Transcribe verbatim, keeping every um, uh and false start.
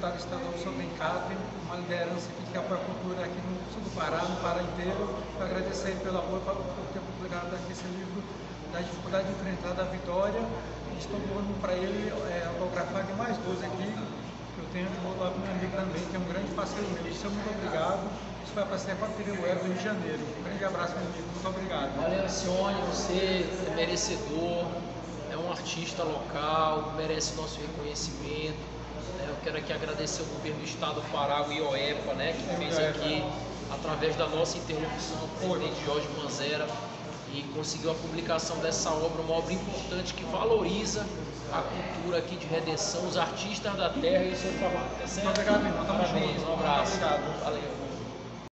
deputado estadual, o senhor Bencati, uma liderança aqui que apoia a cultura aqui no sul do Pará, no Pará inteiro. Eu agradeço aí pelo apoio, por ter publicado aqui esse livro da dificuldade de enfrentar a vitória. Estou doando para ele é, autografar de mais dois aqui, que eu tenho de voltar para o meu amigo também, que é um grande parceiro meu. Seu muito obrigado. Isso vai aparecer para a T V Web do Rio de Janeiro. Um grande abraço, meu amigo. Muito obrigado. Valeu, Alcione, você é merecedor, é um artista local, merece nosso reconhecimento. Né? Eu quero aqui agradecer ao governo do estado do Pará, o IOEPA, né, que fez aqui, através da nossa interlocução, o presidente Jorge Manzera, e conseguiu a publicação dessa obra, uma obra importante que valoriza a cultura aqui de Redenção, os artistas da terra e o seu trabalho. Tá certo? Muito obrigado, irmão. Tamo Parabéns, junto. um abraço. Muito obrigado. Valeu.